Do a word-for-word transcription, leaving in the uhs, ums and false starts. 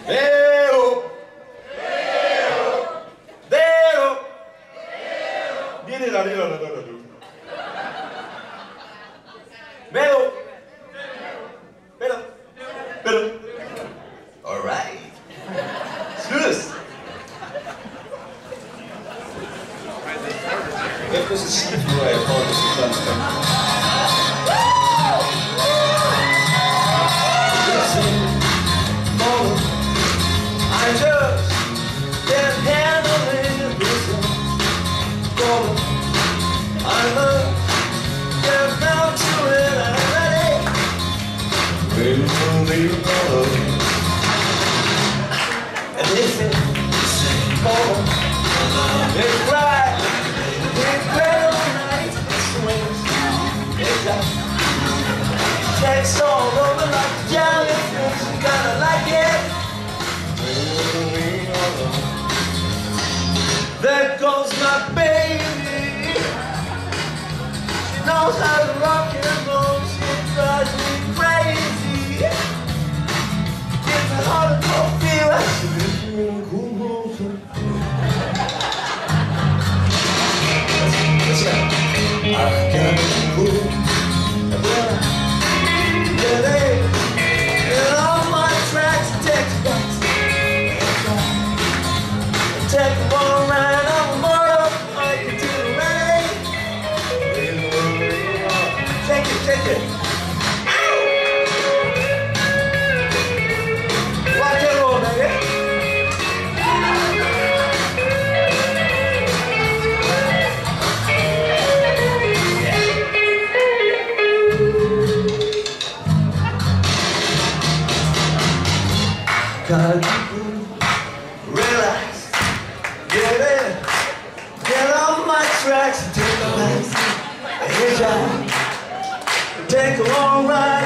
Vero! Vero! Vieni la lira da da giù. Vero! Vero! Vero! All right. Tschüss. Che cosa significa il fondo sessanta? I just can't handle it. Listen, woman, I love, get down to it, and I'm ready. Ready to leave love. And listen, woman, it's right, it's great all night, it swings, it's like, takes all over like jellyfish, you gotta like it. There goes my baby. She knows how to rock and roll. She drives me crazy. It's a hardcore feel. She's in cool motion. Let's go. I can't cool. Yeah, they get all my tracks, text box. Take one ride on motor, I can do the rain. Take it, take it. Rock and roll, baby. Gotta relax. Get in, get on my tracks and take a ride. Take a long ride.